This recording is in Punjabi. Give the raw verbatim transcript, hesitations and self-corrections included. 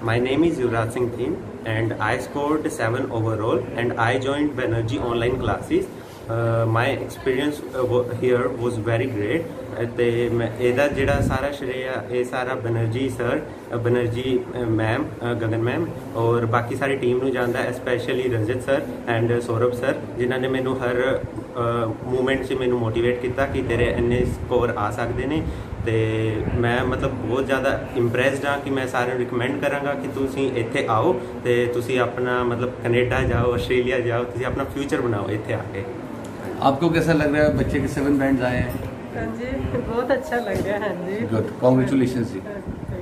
My name is Yuvraj Singh Theen and I scored seven overall and I joined Banerjee online classes. Uh, my experience uh, here was very great. ਤੇ ਮੈਂ ਇਹਦਾ ਜਿਹੜਾ ਸਾਰਾ ਸ਼੍ਰੇय ਇਹ ਸਾਰਾ Banerjee sir Banerjee ma'am Gagan ma'am ਔਰ ਬਾਕੀ ਸਾਰੀ ਟੀਮ ਨੂੰ ਜਾਂਦਾ ਹੈ, specially Rajat sir and Saurabh sir ਜਿਨ੍ਹਾਂ ਨੇ ਮੈਨੂੰ ਹਰ ਮੂਵਮੈਂਟ 'ਚ ਮੈਨੂੰ ਮੋਟੀਵੇਟ ਕੀਤਾ ਕਿ ਤੇਰੇ ਇੰਨੇ ਸਕੋਰ ਆ ਸਕਦੇ ਨੇ। ਤੇ ਮੈਂ ਮਤਲਬ ਬਹੁਤ ਜ਼ਿਆਦਾ ਇੰਪ੍ਰੈਸਡ ਹਾਂ ਕਿ ਮੈਂ ਸਾਰਿਆਂ ਨੂੰ ਰਿਕਮੈਂਡ ਕਰਾਂਗਾ ਕਿ ਤੁਸੀਂ ਇੱਥੇ ਆਓ ਤੇ ਤੁਸੀਂ ਆਪਣਾ ਮਤਲਬ ਕੈਨੇਡਾ ਜਾਓ, ਆਸਟ੍ਰੇਲੀਆ जाओ, ਤੁਸੀਂ ਆਪਣਾ फ्यूचर बनाओ ਇੱਥੇ आ के। आपको कैसा लग रहा है बच्चे के सेवन बैंड्स आए हैं? हाँ जी बहुत अच्छा लग रहा है। हाँ जी गुड, कॉन्ग्रेचुलेशन जी।